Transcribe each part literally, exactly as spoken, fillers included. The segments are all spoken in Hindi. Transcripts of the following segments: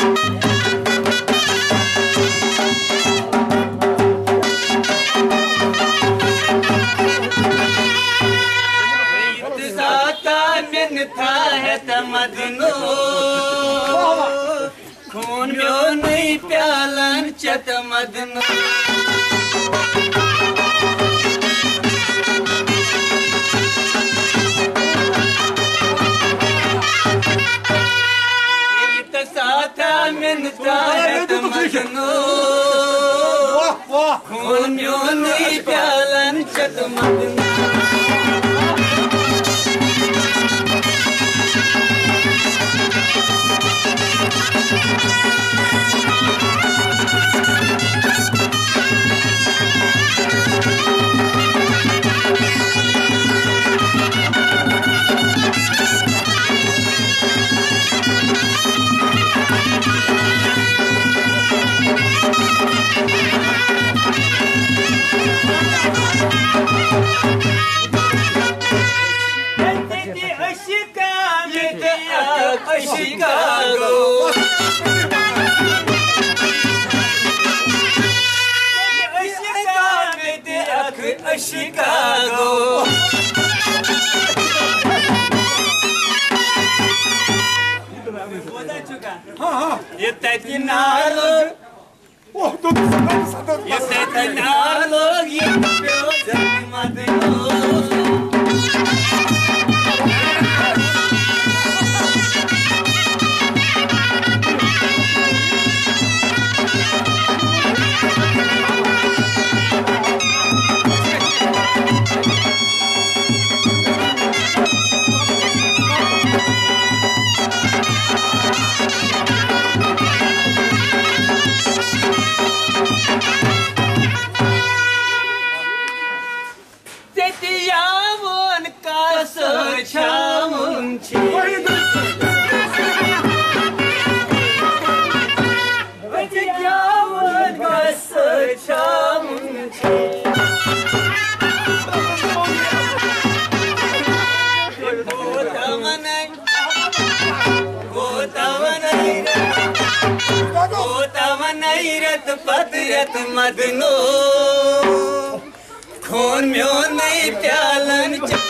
मदनो खून म्यो नहीं प्यालन चत मदनो इत साथा मिनता मदनो खून म्यो नहीं प्यालन चत मदनो Chicago. Chicago. ये तैती नालो ओह तो ये तैती नालो ये प्यो जन्म मदनो पतरत मदनो खून म्यो नहीं प्यालन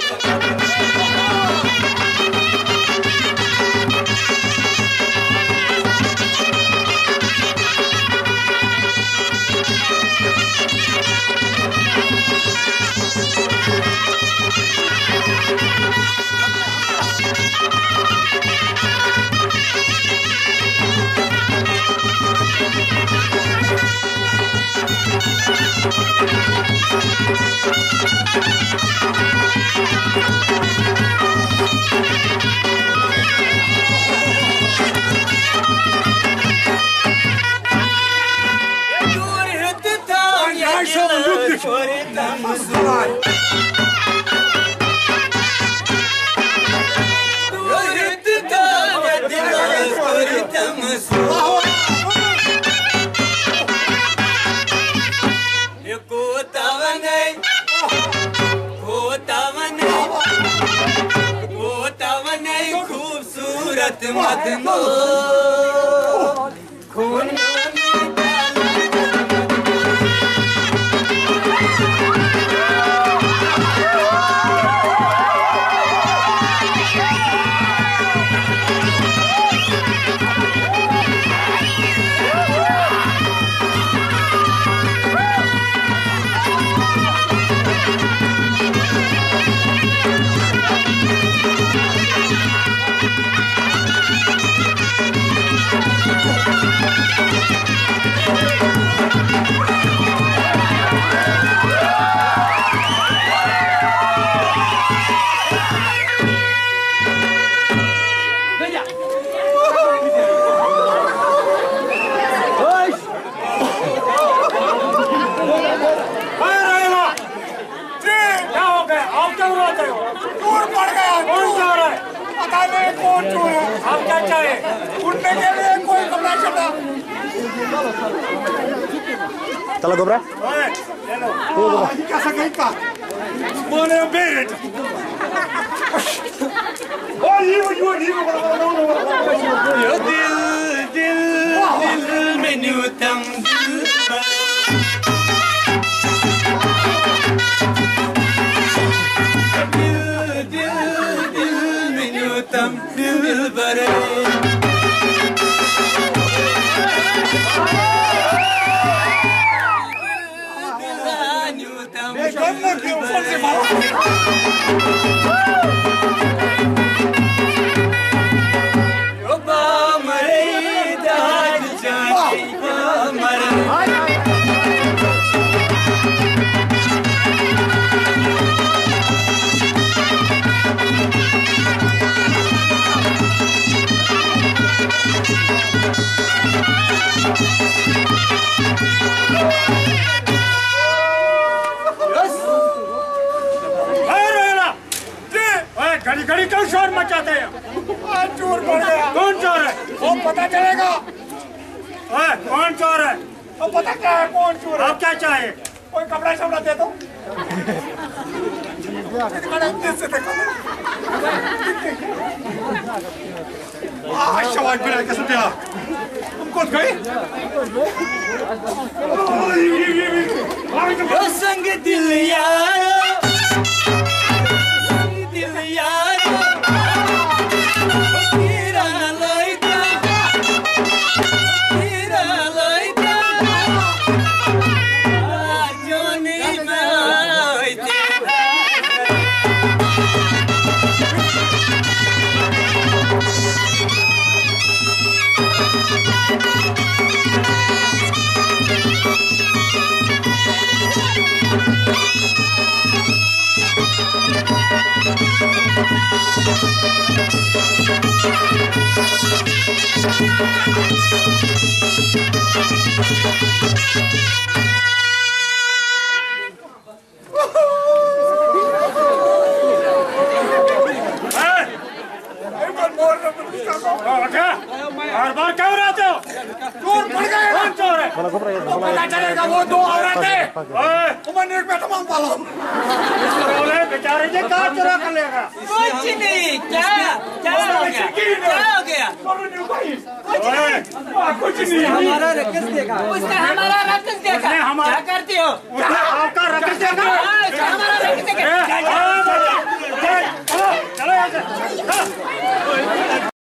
खूबसूरत मदनो खून चलो गोबरा कैसा कहीं का बोले बेट ओ ये वो ये वो दिल दिल घड़ी घड़ी क्यों शोर मचाते हैं? चोर पड़ गया। कौन चोर है? वो पता चलेगा। ओए, कौन चोर है? वो पता क्या है कौन चोर है? आप क्या चाहे? कोई कपड़ा शपड़ा दे दो। शाबाश बिना किस्म दिया। तुम कौन गए? संग दिल यार हर बार क्या हो रहा था? चोर पड़ गए। कौन चोर है? तो पता चलेगा। वो दो औरतें उमर एक में तमाम पालो बेचारे जी कहाँ चुरा कर लेगा? कुछ नहीं। क्या क्या हो गया? क्या हो गया? कुछ नहीं। हमारा रक्स देखा। उसने हमारा रक्स देखा। क्या करती हो? आपका रक्स देखा? हमारा रक्स देखा। चलो चलो